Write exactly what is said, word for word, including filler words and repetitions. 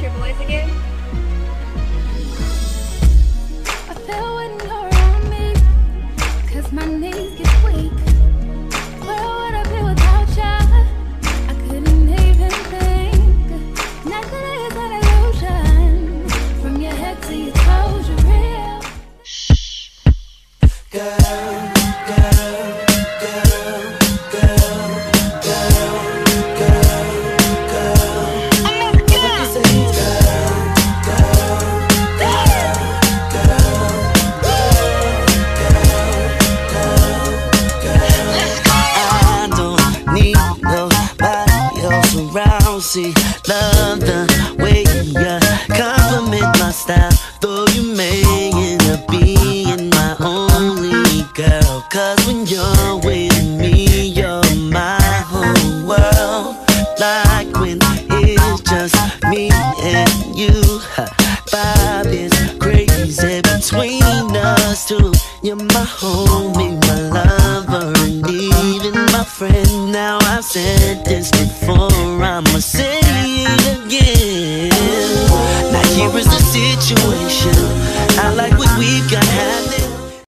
your boys again? I feel when you're around me, cause my knees get weak. Where would I be without ya? I couldn't even think. Nothing is an illusion. From your head to your toes, you're real. Shh. Girl, girl, girl, girl, girl, girl, girl. What would you say? Girl, girl, girl, girl, girl, girl, girl. I don't need nobody else around. See, love the way you compliment my style. Though you may end up being my only girl. Cause when you're with me, you're my whole world. Like when it's just me and you. Vibe is crazy between us two. You're my homie, my lover, and even my friend. Now I've said this before, I'ma say it again. Now here is the situation. I like what we got happening.